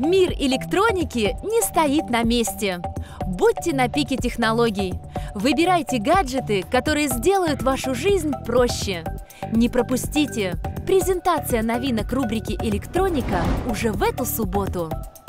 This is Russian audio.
Мир электроники не стоит на месте. Будьте на пике технологий. Выбирайте гаджеты, которые сделают вашу жизнь проще. Не пропустите! Презентация новинок рубрики «Электроника» уже в эту субботу.